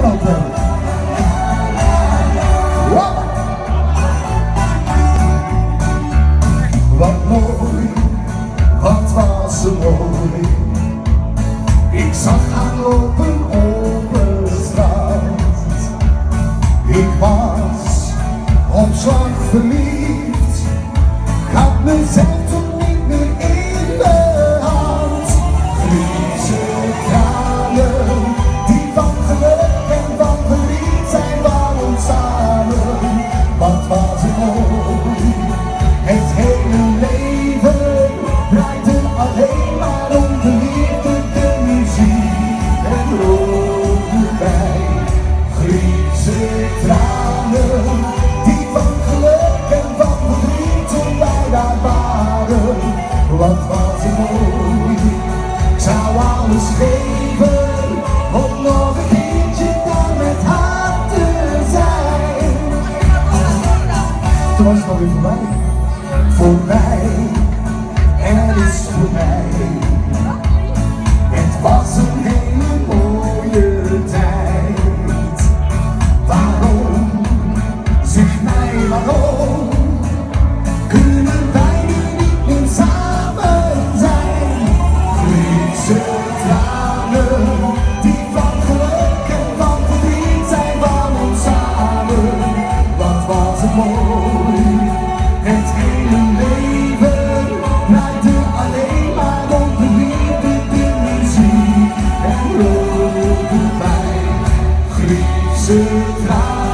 Nederland hebben. Wow. Wat mooi, wat was ze mooi. Ik zag haar lopen op de straat. Ik was op slag verliefd. Ik had mezelf toen niet meer in de hand. Friese tranen, die van geluk en van verliefd zijn van ons samen. Wat was het mooi, het hele leven draaide alleen maar om de liefde, de muziek en rode wijn. Friese tranen, die van geluk en van verdriet toen wij daar waren. Wat was het mooi, ik zou alles geven om nog een keertje daar met haar te zijn. Toen was het alweer voorbij, voorbij, en het is voorbij. Het was een hele mooie tijd. Waarom, zeg mij waarom, kunnen wij nu niet meer samen zijn? Friese tranen, die van geluk en van verdriet zijn van ons samen. Wat was het mooi, het hele leven draaide alleen maar om de liefde, de muziek en rode wijn. Friese tranen.